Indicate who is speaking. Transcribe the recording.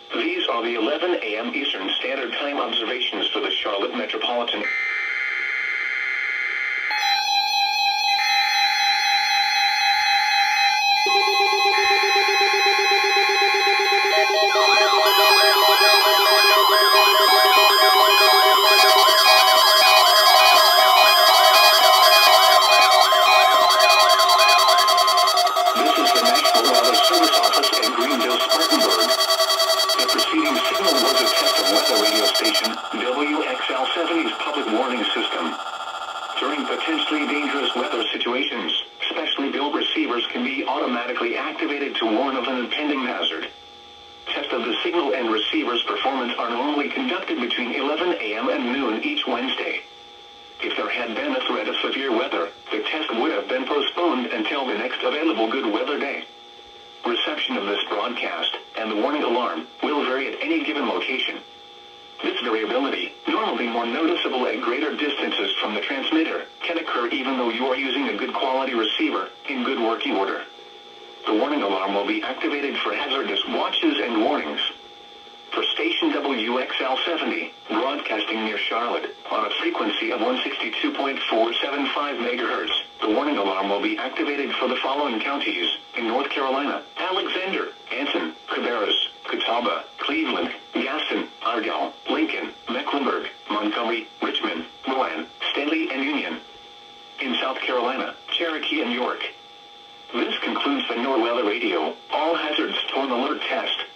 Speaker 1: These are the 11 a.m. Eastern Standard Time observations for the Charlotte metropolitan. WXL-70's public warning system. During potentially dangerous weather situations, specially built receivers can be automatically activated to warn of an impending hazard. Tests of the signal and receiver's performance are normally conducted between 11 a.m. and noon each Wednesday. If there had been a threat of severe weather, the test would have been postponed until the next available good weather day. Reception of this broadcast, and the warning alarm, will vary at any given location. This variability, normally more noticeable at greater distances from the transmitter, can occur even though you are using a good quality receiver, in good working order. The warning alarm will be activated for hazardous watches and warnings. For station WXL-70, broadcasting near Charlotte, on a frequency of 162.475 MHz, the warning alarm will be activated for the following counties: in North Carolina: Alexander, Anson, Cabarrus, Catawba, Cleveland, Gaston, Argyle, Lincoln, Mecklenburg, Montgomery, Richmond, Rowan, Stanley, and Union. In South Carolina: Cherokee and York. This concludes the NOAA Weather Radio All Hazards Storm Alert Test.